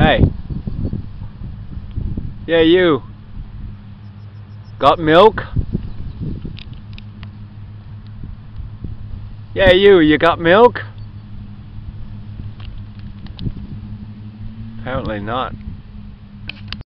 Hey. Yeah, you. Got milk? Yeah, you got milk? Apparently not.